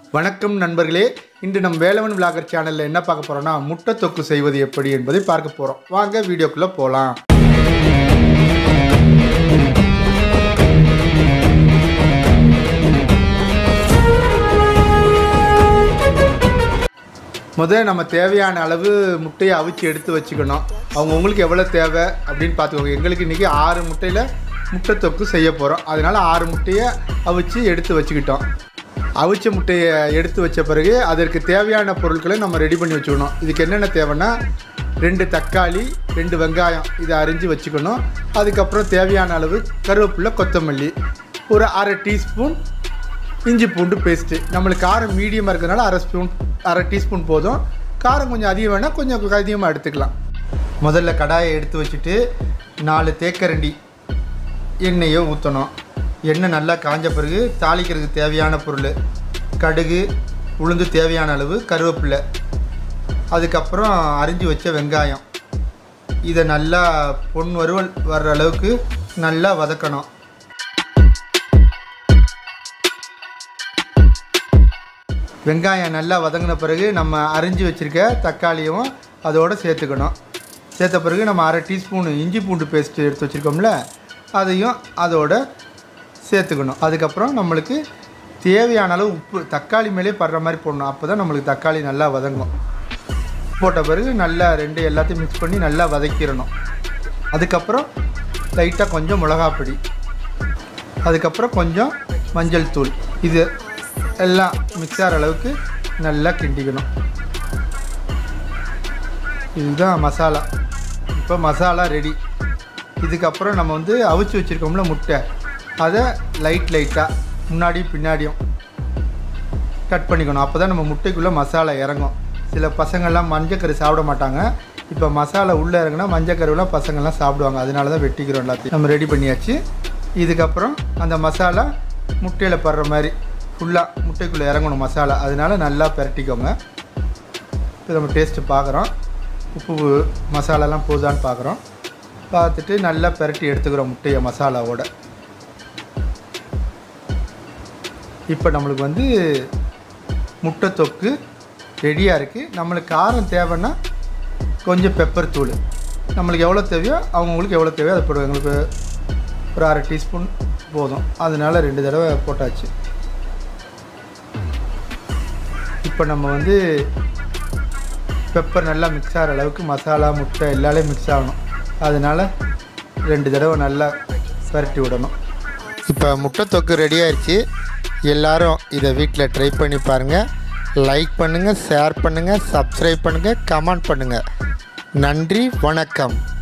வணக்கம் நண்பர்களே, இன்று நம் வேலவன் விலாகர் சேனலில் என்ன பார்க்க போகிறோம்னா முட்டை தொக்கு செய்வது எப்படி என்பதை பார்க்க போகிறோம். வாங்க வீடியோக்குள்ளே போகலாம். முதல்ல நம்ம தேவையான அளவு முட்டையை அவிச்சு எடுத்து வச்சுக்கணும். அவங்கவுங்களுக்கு எவ்வளோ தேவை அப்படின்னு பார்த்துக்கோங்க. எங்களுக்கு இன்றைக்கி 6 முட்டையில் முட்டை தொக்கு செய்ய போகிறோம். அதனால் 6 முட்டையை அவிச்சு எடுத்து வச்சுக்கிட்டோம். அவிச்ச முட்டையை எடுத்து வச்ச பிறகு அதற்கு தேவையான பொருட்களை நம்ம ரெடி பண்ணி வச்சுக்கணும். இதுக்கு என்னென்ன தேவைன்னா 2 தக்காளி, 2 வெங்காயம் இதை அரிஞ்சு வச்சுக்கணும். அதுக்கப்புறம் தேவையான அளவு கருவேப்பிலை, கொத்தமல்லி, ஒரு அரை டீஸ்பூன் இஞ்சி பூண்டு பேஸ்ட்டு. நம்மளுக்கு காரம் மீடியமாக இருக்கிறதுனால அரை டீஸ்பூன் போதும். காரம் கொஞ்சம் அதிகம் வேணால் கொஞ்சம் அதிகமாக எடுத்துக்கலாம். முதல்ல கடாயை எடுத்து வச்சுட்டு 4 தேக்கரண்டி எண்ணெயை ஊற்றணும். எண்ணெய் நல்லா காஞ்ச பிறகு தாளிக்கிறதுக்கு தேவையான பொருள் கடுகு, உளுந்து, தேவையான அளவு கருவேப்பிலை, அதுக்கப்புறம் அரிஞ்சு வச்ச வெங்காயம். இதை நல்லா பொன் வறுவல் வர்ற அளவுக்கு நல்லா வதக்கணும். வெங்காயம் நல்லா வதங்கின பிறகு நம்ம அரிஞ்சு வச்சுருக்க தக்காளியும் அதோடு சேர்த்துக்கணும். சேர்த்த பிறகு நம்ம அரை டீஸ்பூன் இஞ்சி பூண்டு பேஸ்ட்டு எடுத்து வச்சுருக்கோம்ல, அதையும் அதோட சேர்த்துக்கணும். அதுக்கப்புறம் நம்மளுக்கு தேவையான அளவு உப்பு தக்காளி மேலே படுற மாதிரி போடணும். அப்போ தான் நம்மளுக்கு தக்காளி நல்லா வதங்கும். போட்ட பிறகு நல்லா எல்லாத்தையும் மிக்ஸ் பண்ணி நல்லா வதக்கிடணும். அதுக்கப்புறம் லைட்டாக கொஞ்சம் மிளகாப்பொடி, அதுக்கப்புறம் கொஞ்சம் மஞ்சள் தூள், இது எல்லாம் மிக்ஸ் ஆகிற அளவுக்கு நல்லா கிண்டிக்கணும். இதுதான் மசாலா. இப்போ மசாலா ரெடி. இதுக்கப்புறம் நம்ம அவிச்சு வச்சுருக்கோம்ல முட்டை, அதை லைட்டாக முன்னாடியும் பின்னாடியும் கட் பண்ணிக்கணும். அப்போ தான் நம்ம முட்டைக்குள்ளே மசாலா இறங்கும். சில பசங்கள்லாம் மஞ்சக்கரு சாப்பிட மாட்டாங்க. இப்போ மசாலா உள்ளே இறங்கினா மஞ்சக்கருவெலாம் பசங்கள்லாம் சாப்பிடுவாங்க. அதனால தான் வெட்டிக்கிறோம். எல்லாத்தையும் நம்ம ரெடி பண்ணியாச்சு. இதுக்கப்புறம் அந்த மசாலா முட்டையில் படுற மாதிரி ஃபுல்லாக முட்டைக்குள்ளே இறங்கணும் மசாலா. அதனால நல்லா பிரட்டிக்கோங்க. இப்போ நம்ம டேஸ்ட்டு பார்க்குறோம். உப்பு மசாலாலாம் போதான்னு பார்க்குறோம். பார்த்துட்டு நல்லா பிரட்டி எடுத்துக்கிறோம் முட்டையை மசாலாவோட. இப்போ நம்மளுக்கு முட்டை தொக்கு ரெடியாக இருக்குது. நம்மளுக்கு காரம் தேவைன்னா கொஞ்சம் பெப்பர் தூள் நம்மளுக்கு எவ்வளோ தேவையோ அவங்களுக்கு எவ்வளோ தேவையோ அதை போடுவோம். எங்களுக்கு ஒரு அரை டீஸ்பூன் போதும். அதனால் 2 தடவை போட்டாச்சு. இப்போ நம்ம பெப்பர் நல்லா மிக்ஸ் ஆகிற அளவுக்கு மசாலா முட்டை எல்லாமே மிக்ஸ் ஆகணும். அதனால் 2 தடவை நல்லா பரட்டி விடணும். இப்போ முட்டை தொக்கு ரெடி ஆயிடுச்சு. எல்லோரும் இதை வீட்டில் ட்ரை பண்ணி பாருங்கள். லைக் பண்ணுங்கள், ஷேர் பண்ணுங்கள், சப்ஸ்கிரைப் பண்ணுங்கள், கமெண்ட் பண்ணுங்கள். நன்றி, வணக்கம்.